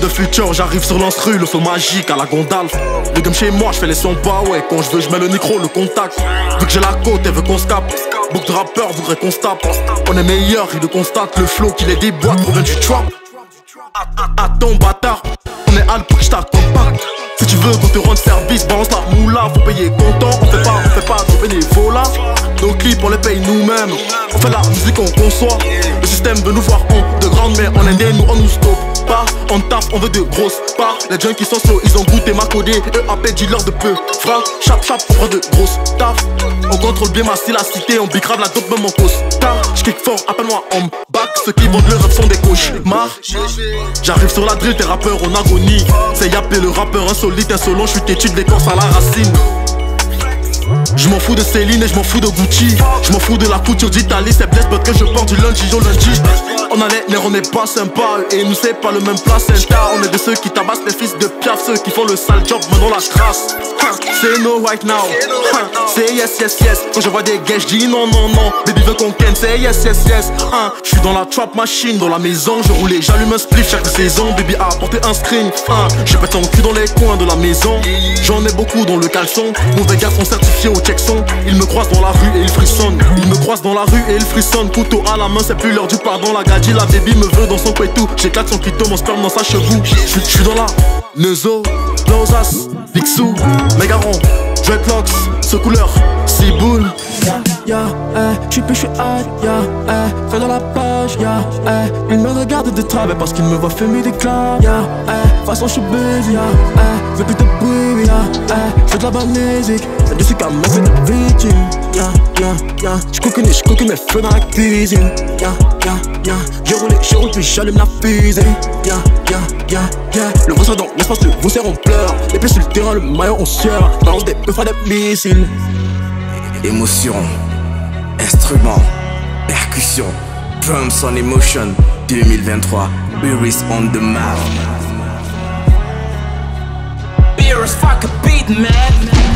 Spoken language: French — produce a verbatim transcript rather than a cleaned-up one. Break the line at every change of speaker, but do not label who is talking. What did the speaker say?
de futur, j'arrive sur l'instru, le flow magique à la Gondalf. Le game chez moi, je fais les sons pas ouais. Quand je veux, je mets le micro, le contact. Vu que j'ai la côte, elle veut qu'on se capte. Beaucoup de rappeurs voudraient qu'on se tape. On est meilleur, il le constate. Le flow qui les déboîte provient du trap. Attends bâtard, on est hal pour que je t'accompagne. Si tu veux qu'on te rende service, balance la moula, faut payer content. On fait pas, on fait pas de bénévolat. Nos clips on les paye nous-mêmes. On fait la musique on conçoit. Le système veut nous voir en de grande mais en indé nous on nous stoppe pas. On taffe, on veut de grosses parts. Les junkies sont slow, ils ont goûté ma codé. Eux appellent dealer de peu. Fra, chap chap pour de grosses taf. On contrôle bien ma cité, on bicrave la dope même en costard. J'kick fort, appelle-moi homme back. Ceux qui vendent le rap sont des cauchemars. J'arrive sur la drill, tes rappeurs en agonie. C'est Yappé le rappeur insolite, insolent, j'suis têtu de l'écorce à la racine. Je m'en fous de Céline et je m'en fous de Gucci. Je m'en fous de la couture d'Italie, c'est blesse que je porte du lundi au lundi. On a les nerfs, on n'est pas sympa. Et nous c'est pas le même placenta. On est de ceux qui tabassent les fils de Piaf. Ceux qui font le sale job, maintenant la crasse. C'est no right now, c'est yes yes yes. Quand je vois des gays, j'dis non non non. Baby veut qu'on ken, c'est yes yes yes. J'suis dans la trap machine, dans la maison. Je roulais, j'allume un spliff chaque saison. Baby a apporté un screen. Je pète en cul dans les coins de la maison. J'en ai beaucoup dans le caleçon. Mauvais gars sont certifiés au checkson. Ils me croisent dans la rue et ils frissonnent. Ils me croisent dans la rue et ils frissonnent. Couteau à la main, c'est plus l'heure du pardon. La gadji, la baby me veut dans son couetou. J'éclate son clito, mon sperme dans sa cheveux. J'suis dans la Neuzo, Lozas, Picsou, Megaron, Dreadlocks, ce couleur, Ciboule.
Ya, ya, eh, j'suis plus, j'suis hâte, ya, eh, fais dans la page, ya, eh, il me regarde de travers parce qu'il me voit fumer des clans, ya, eh, façon j'suis busy, ya, eh, veux plus de bruit, ya, eh, j'fais de la bonne musique, c'est du sucre à me faire de victime, ya, ya, ya, j'cookine, j'cookine mes feux dans la cuisine, ya, ya, ya, j'ai roulé, j'ai roulé puis j'allume la fusée, ya, ya, ya, ya, le vent soit dans l'espace, le vaussaire on pleure, les pieds sur le terrain, le maillot on sueur, balance des peu, des missiles.
Émotion, instrument, percussion, drums on emotion, deux mille vingt-trois, Beerus on the map.
Beerus fuck a beat man.